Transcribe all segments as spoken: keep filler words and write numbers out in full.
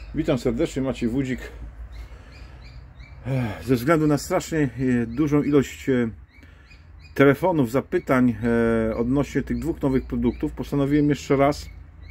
Witam serdecznie, Maciej Wódzik. Ze względu na strasznie dużą ilość telefonów, zapytań odnośnie tych dwóch nowych produktów, postanowiłem jeszcze raz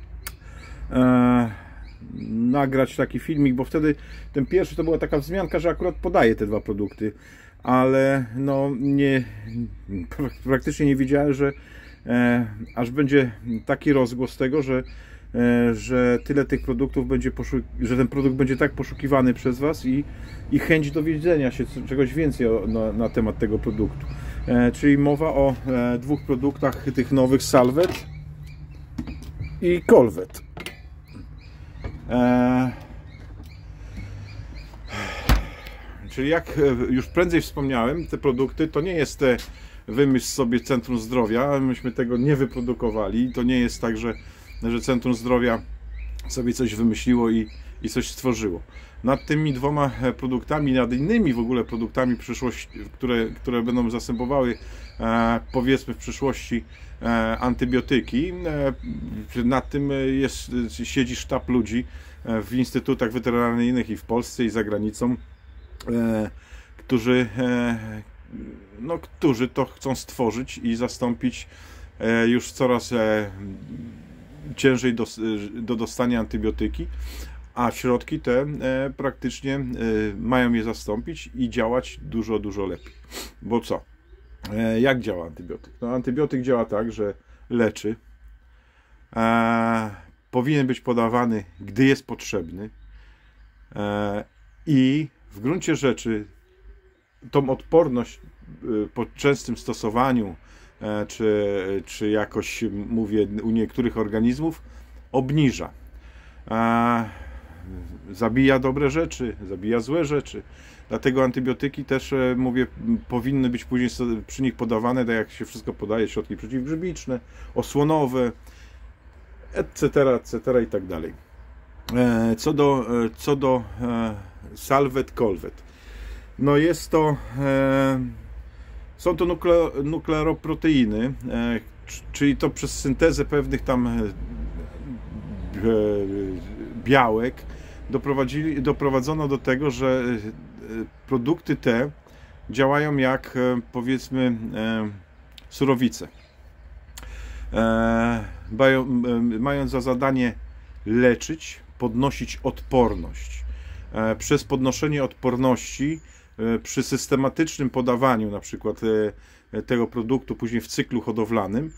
nagrać taki filmik, bo wtedy ten pierwszy to była taka wzmianka, że akurat podaję te dwa produkty, ale no nie, praktycznie nie wiedziałem, że aż będzie taki rozgłos tego, że że tyle tych produktów będzie że ten produkt będzie tak poszukiwany przez Was i, i chęć dowiedzenia się czegoś więcej o, na, na temat tego produktu. E, czyli mowa o e, dwóch produktach tych nowych, Salvet i Colvet. E, czyli jak już prędzej wspomniałem, te produkty to nie jest te wymyśl sobie Centrum Zdrowia, myśmy tego nie wyprodukowali, to nie jest tak, że że Centrum Zdrowia sobie coś wymyśliło i, i coś stworzyło. Nad tymi dwoma produktami, nad innymi w ogóle produktami przyszłości, które, które będą zastępowały e, powiedzmy w przyszłości e, antybiotyki, e, nad tym jest, siedzi sztab ludzi e, w instytutach weterynaryjnych i w Polsce i za granicą, e, którzy, e, no, którzy to chcą stworzyć i zastąpić e, już coraz e, ciężej do, do dostania antybiotyki, a środki te e, praktycznie e, mają je zastąpić i działać dużo, dużo lepiej. Bo co? E, jak działa antybiotyk? No, antybiotyk działa tak, że leczy, e, powinien być podawany, gdy jest potrzebny e, i w gruncie rzeczy tą odporność e, po częstym stosowaniu Czy, czy jakoś, mówię, u niektórych organizmów obniża. A, zabija dobre rzeczy, zabija złe rzeczy. Dlatego antybiotyki też, mówię, powinny być później przy nich podawane, tak jak się wszystko podaje, środki przeciwgrzybiczne, osłonowe, et cetera, et cetera i tak dalej. Co do, co do Salvet, Colvet. No jest to... Są to nuklearoproteiny, czyli to przez syntezę pewnych tam białek doprowadzili, doprowadzono do tego, że produkty te działają jak, powiedzmy, surowice. Mając za zadanie leczyć, podnosić odporność. Przez podnoszenie odporności przy systematycznym podawaniu na przykład tego produktu później w cyklu hodowlanym,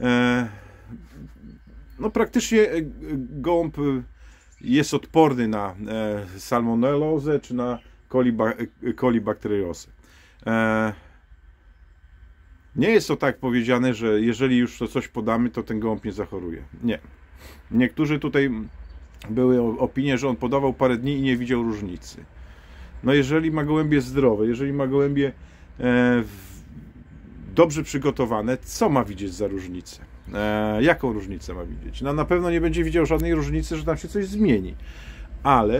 no praktycznie gołąb jest odporny na salmonellozę czy na kolibakteriozę. Nie jest to tak powiedziane, że jeżeli już to coś podamy, to ten gołąb nie zachoruje. Nie. Niektórzy tutaj były opinie, że on podawał parę dni i nie widział różnicy. No jeżeli ma gołębie zdrowe, jeżeli ma gołębie e, dobrze przygotowane, co ma widzieć za różnicę? E, jaką różnicę ma widzieć? No na pewno nie będzie widział żadnej różnicy, że tam się coś zmieni. Ale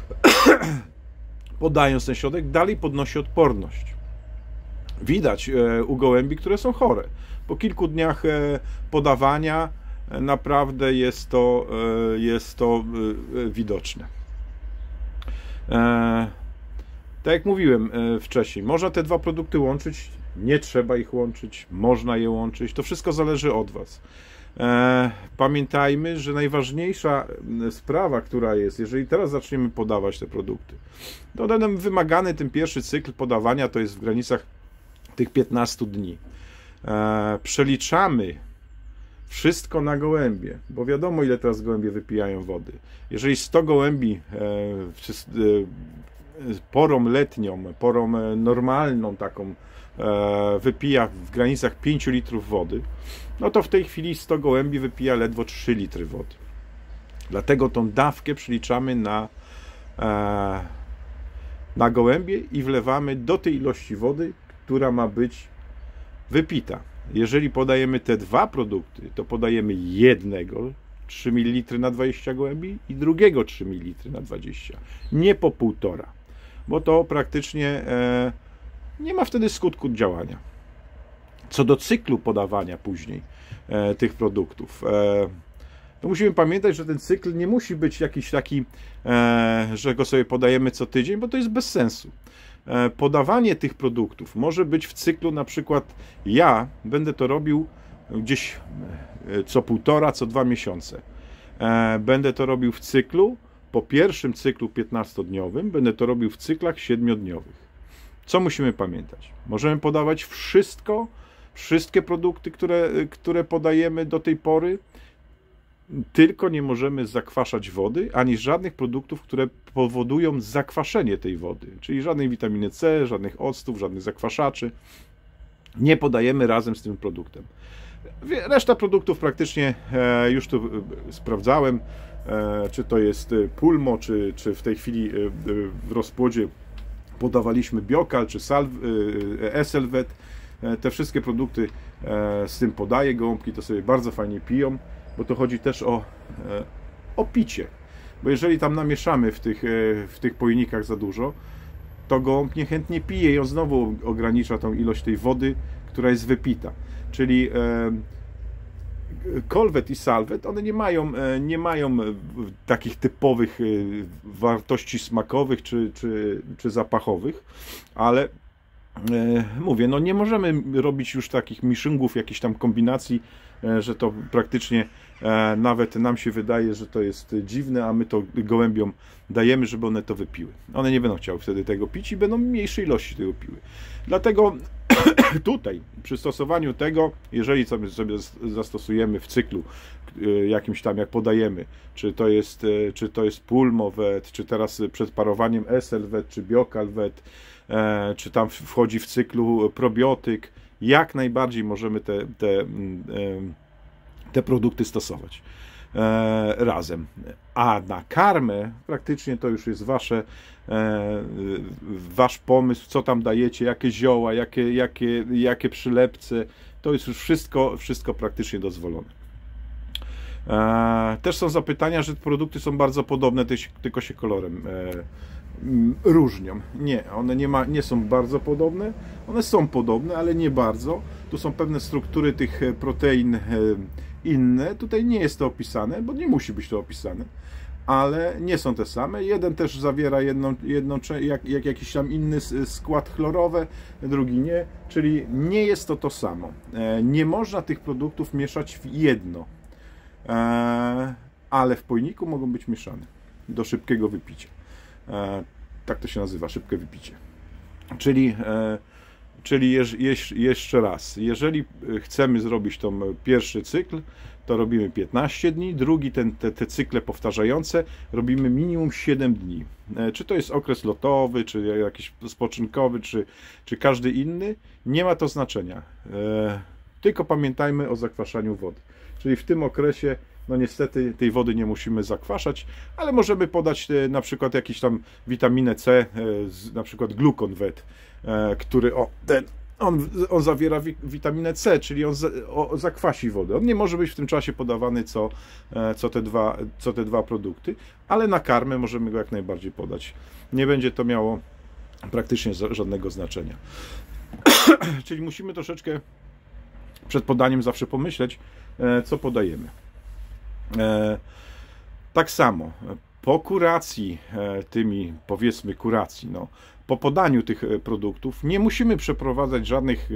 podając ten środek, dalej podnosi odporność. Widać e, u gołębi, które są chore. Po kilku dniach e, podawania e, naprawdę jest to, e, jest to e, widoczne. E, Tak jak mówiłem wcześniej, można te dwa produkty łączyć, nie trzeba ich łączyć, można je łączyć, to wszystko zależy od Was. Pamiętajmy, że najważniejsza sprawa, która jest, jeżeli teraz zaczniemy podawać te produkty, to nam wymagany ten pierwszy cykl podawania to jest w granicach tych piętnastu dni. Przeliczamy wszystko na gołębie, bo wiadomo, ile teraz gołębie wypijają wody. Jeżeli sto gołębi porą letnią, porą normalną taką wypija w granicach pięciu litrów wody, no to w tej chwili sto gołębi wypija ledwo trzy litry wody. Dlatego tą dawkę przeliczamy na, na gołębie i wlewamy do tej ilości wody, która ma być wypita. Jeżeli podajemy te dwa produkty, to podajemy jednego trzy mililitry na dwadzieścia gołębi i drugiego trzy mililitry na dwadzieścia. Nie po półtora, bo to praktycznie e, nie ma wtedy skutku działania. Co do cyklu podawania później e, tych produktów, e, to musimy pamiętać, że ten cykl nie musi być jakiś taki, e, że go sobie podajemy co tydzień, bo to jest bez sensu. E, podawanie tych produktów może być w cyklu, na przykład ja będę to robił gdzieś co półtora, co dwa miesiące. E, będę to robił w cyklu, po pierwszym cyklu piętnastodniowym, będę to robił w cyklach siedmiodniowych. Co musimy pamiętać? Możemy podawać wszystko, wszystkie produkty, które, które podajemy do tej pory, tylko nie możemy zakwaszać wody, ani żadnych produktów, które powodują zakwaszenie tej wody, czyli żadnej witaminy C, żadnych octów, żadnych zakwaszaczy. Nie podajemy razem z tym produktem. Reszta produktów praktycznie już tu sprawdzałem, czy to jest Pulmo, czy, czy w tej chwili w rozpłodzie podawaliśmy Biokal, czy Eselvet. Te wszystkie produkty z tym podaję. Gołąbki to sobie bardzo fajnie piją, bo to chodzi też o, o picie. Bo jeżeli tam namieszamy w tych, w tych pojemnikach za dużo, to gołąb niechętnie pije i on znowu ogranicza tą ilość tej wody, która jest wypita. Czyli Kolwet i Salvet, one nie mają, nie mają takich typowych wartości smakowych czy, czy, czy zapachowych, ale mówię, no nie możemy robić już takich mishingów, jakichś tam kombinacji, że to praktycznie nawet nam się wydaje, że to jest dziwne, a my to gołębiom dajemy, żeby one to wypiły. One nie będą chciały wtedy tego pić i będą mniejszej ilości tego piły. Dlatego tutaj przy stosowaniu tego, jeżeli sobie, sobie zastosujemy w cyklu jakimś tam, jak podajemy, czy to jest, czy to jest Pulmo-Vet, czy teraz przed parowaniem Eselvet, czy Biokal-Vet, czy tam wchodzi w cyklu probiotyk, jak najbardziej możemy te, te, te produkty stosować razem. A na karmę praktycznie to już jest wasze, wasz pomysł, co tam dajecie, jakie zioła, jakie, jakie, jakie przylepce, to jest już wszystko, wszystko praktycznie dozwolone. Też są zapytania, że produkty są bardzo podobne, tylko się kolorem różnią. Nie, one nie, ma, nie są bardzo podobne, one są podobne, ale nie bardzo. Tu są pewne struktury tych protein inne, tutaj nie jest to opisane, bo nie musi być to opisane, ale nie są te same. Jeden też zawiera jedną, jedną jak, jak jakiś tam inny skład chlorowy, drugi nie, czyli nie jest to to samo. Nie można tych produktów mieszać w jedno, ale w pojemniku mogą być mieszane do szybkiego wypicia. Tak to się nazywa, szybkie wypicie. Czyli, czyli jeż, jeż, jeszcze raz, jeżeli chcemy zrobić tą pierwszy cykl, to robimy piętnaście dni, drugi ten, te, te cykle powtarzające robimy minimum siedem dni. Czy to jest okres lotowy, czy jakiś spoczynkowy, czy, czy każdy inny, nie ma to znaczenia. Tylko pamiętajmy o zakwaszaniu wody. Czyli w tym okresie no niestety tej wody nie musimy zakwaszać, ale możemy podać na przykład jakiś tam witaminę C, na przykład Glucon-Vet, który o, ten, on, on zawiera witaminę C, czyli on o, zakwasi wodę. On nie może być w tym czasie podawany co, co, te dwa, co te dwa produkty, ale na karmę możemy go jak najbardziej podać. Nie będzie to miało praktycznie żadnego znaczenia. Czyli musimy troszeczkę przed podaniem zawsze pomyśleć, co podajemy. Tak samo po kuracji, tymi powiedzmy kuracji, no, po podaniu tych produktów nie musimy przeprowadzać żadnych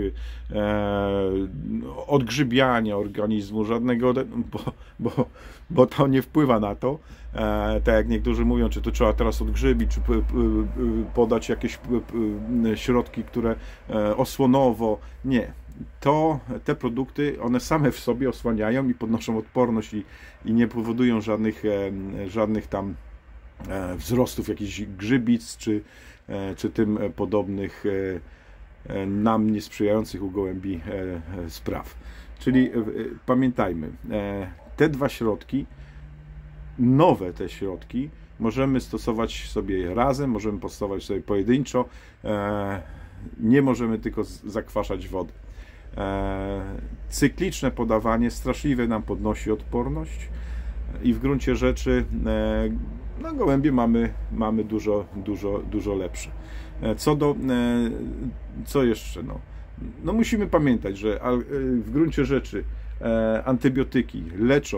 odgrzybiania organizmu, żadnego, bo, bo, bo to nie wpływa na to. Tak jak niektórzy mówią, czy to trzeba teraz odgrzybić, czy podać jakieś środki, które osłonowo. Nie. To te produkty, one same w sobie osłaniają i podnoszą odporność i, i nie powodują żadnych, e, żadnych tam e, wzrostów jakichś grzybic czy, e, czy tym podobnych e, e, nam niesprzyjających u gołębi e, spraw. Czyli e, pamiętajmy, e, te dwa środki, nowe te środki możemy stosować sobie razem, możemy stosować sobie pojedynczo, e, nie możemy tylko zakwaszać wody. Cykliczne podawanie straszliwie nam podnosi odporność i w gruncie rzeczy no, gołębie mamy, mamy dużo, dużo, dużo lepsze. Co do, co jeszcze? No, no musimy pamiętać, że w gruncie rzeczy antybiotyki leczą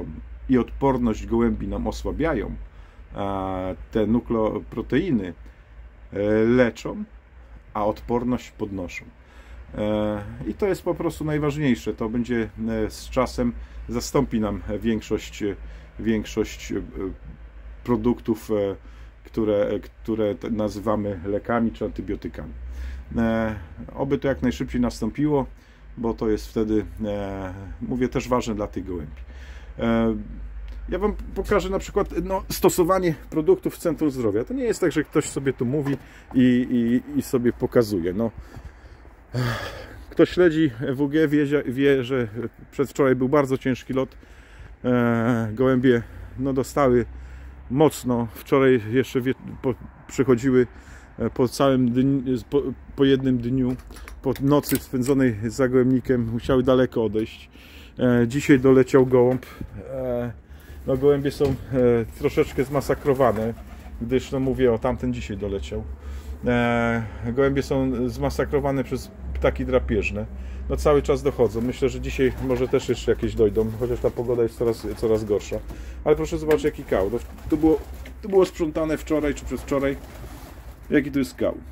i odporność gołębi nam osłabiają, a te nukleoproteiny leczą, a odporność podnoszą. I to jest po prostu najważniejsze. To będzie z czasem zastąpi nam większość, większość produktów, które, które nazywamy lekami czy antybiotykami. Oby to jak najszybciej nastąpiło, bo to jest wtedy, mówię, też ważne dla tych gołębi. Ja Wam pokażę na przykład no, stosowanie produktów w Centrum Zdrowia. To nie jest tak, że ktoś sobie tu mówi i, i, i sobie pokazuje. No, kto śledzi W G wie, wie, że przedwczoraj był bardzo ciężki lot. Gołębie no, dostały mocno. Wczoraj jeszcze wie, po, przychodziły po całym dniu, po, po jednym dniu, po nocy spędzonej za gołębnikiem, musiały daleko odejść. Dzisiaj doleciał gołąb. No, gołębie są e, troszeczkę zmasakrowane, gdyż, no mówię, o tamten dzisiaj doleciał. E, gołębie są zmasakrowane przez ptaki drapieżne. No cały czas dochodzą. Myślę, że dzisiaj może też jeszcze jakieś dojdą, chociaż ta pogoda jest coraz, coraz gorsza. Ale proszę zobaczyć, jaki kał. No, to, było, to było sprzątane wczoraj czy przedwczoraj. Jaki to jest kał.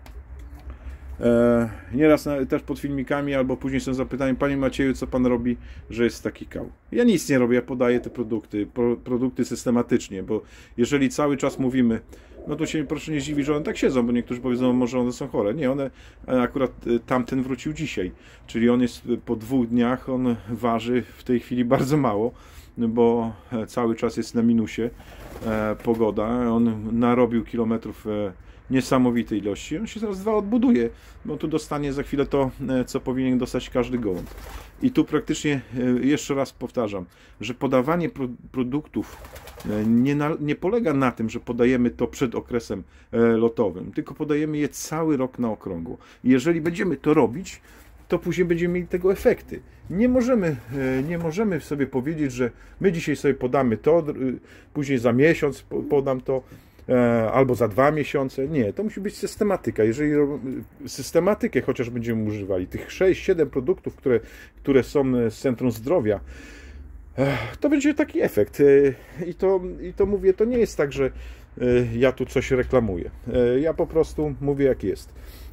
E, nieraz na, też pod filmikami albo później są zapytania: Panie Macieju, co Pan robi, że jest taki kał? Ja nic nie robię, ja podaję te produkty, pro, produkty systematycznie, bo jeżeli cały czas mówimy, no to się proszę nie dziwi, że one tak siedzą, bo niektórzy powiedzą, może one są chore. Nie, one, akurat tamten wrócił dzisiaj, czyli on jest po dwóch dniach, on waży w tej chwili bardzo mało, bo cały czas jest na minusie e, pogoda, on narobił kilometrów e, niesamowitej ilości. On się zaraz dwa odbuduje, bo tu dostanie za chwilę to, co powinien dostać każdy gołąb. I tu praktycznie, jeszcze raz powtarzam, że podawanie pro, produktów nie, na, nie polega na tym, że podajemy to przed okresem lotowym, tylko podajemy je cały rok na okrągło. I jeżeli będziemy to robić, to później będziemy mieli tego efekty. Nie możemy, nie możemy sobie powiedzieć, że my dzisiaj sobie podamy to, później za miesiąc podam to, albo za dwa miesiące. Nie, to musi być systematyka. Jeżeli systematykę chociaż będziemy używali, tych sześć siedem produktów, które, które są z Centrum Zdrowia, to będzie taki efekt. I to, i to mówię, to nie jest tak, że ja tu coś reklamuję. Ja po prostu mówię, jak jest.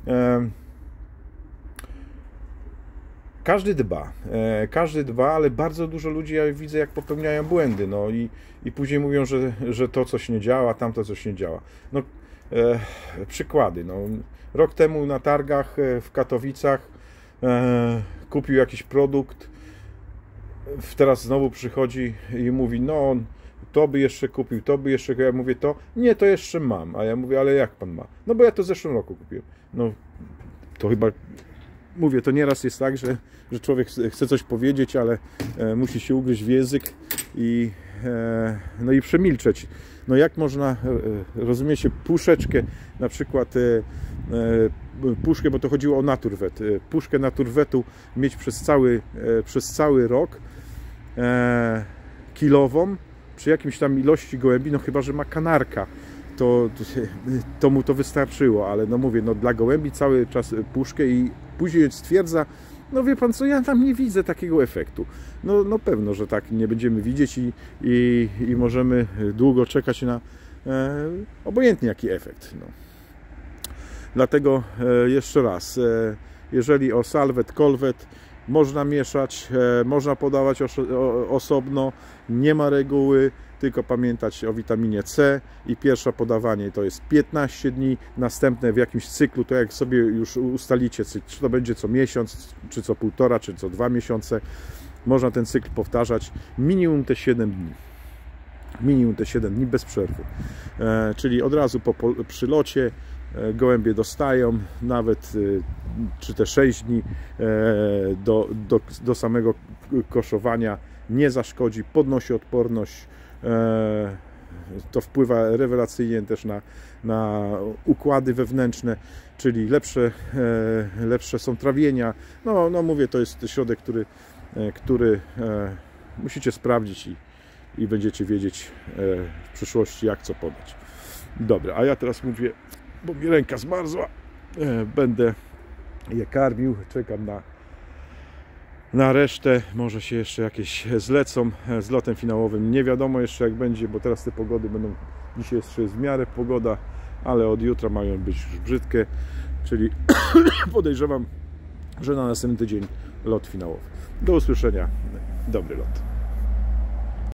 Każdy dba, każdy dba, ale bardzo dużo ludzi, ja widzę, jak popełniają błędy, no i, i później mówią, że, że to coś nie działa, tamto coś nie działa. No, e, przykłady, no, rok temu na targach w Katowicach e, kupił jakiś produkt, teraz znowu przychodzi i mówi, no to by jeszcze kupił, to by jeszcze, ja mówię, to, nie, to jeszcze mam, a ja mówię, ale jak pan ma? No bo ja to w zeszłym roku kupiłem. No, to chyba... Mówię, to nieraz jest tak, że, że człowiek chce coś powiedzieć, ale e, musi się ugryźć w język i, e, no i przemilczeć. No jak można, e, rozumiecie, puszeczkę, na przykład e, e, puszkę, bo to chodziło o naturwet, e, puszkę naturwetu mieć przez cały, e, przez cały rok, e, kilową, przy jakimś tam ilości gołębi, no chyba że ma kanarka. To, to, to mu to wystarczyło, ale no mówię, no dla gołębi cały czas puszkę i później stwierdza, no wie pan co, ja tam nie widzę takiego efektu. No, no pewno, że tak nie będziemy widzieć i, i, i możemy długo czekać na e, obojętnie jaki efekt. No. Dlatego e, jeszcze raz, e, jeżeli o salwet, kolwet można mieszać, e, można podawać os o, osobno, nie ma reguły, tylko pamiętać o witaminie C i pierwsze podawanie to jest piętnaście dni, następne w jakimś cyklu, to jak sobie już ustalicie, czy to będzie co miesiąc, czy co półtora, czy co dwa miesiące, można ten cykl powtarzać minimum te siedem dni. Minimum te siedem dni bez przerwy. E, czyli od razu po przylocie e, gołębie dostają, nawet e, czy te sześć dni e, do, do, do samego koszowania nie zaszkodzi, podnosi odporność. To wpływa rewelacyjnie też na, na układy wewnętrzne, czyli lepsze, lepsze są trawienia. No, no mówię, to jest środek, który, który musicie sprawdzić i, i będziecie wiedzieć w przyszłości, jak co podać. Dobra, a ja teraz mówię, bo mi ręka zmarzła, będę je karmił, czekam na Na resztę może się jeszcze jakieś zlecą. Z lotem finałowym nie wiadomo jeszcze jak będzie, bo teraz te pogody będą, dzisiaj jeszcze jest w miarę pogoda, ale od jutra mają być już brzydkie, czyli podejrzewam, że na następny tydzień lot finałowy. Do usłyszenia. Dobry lot.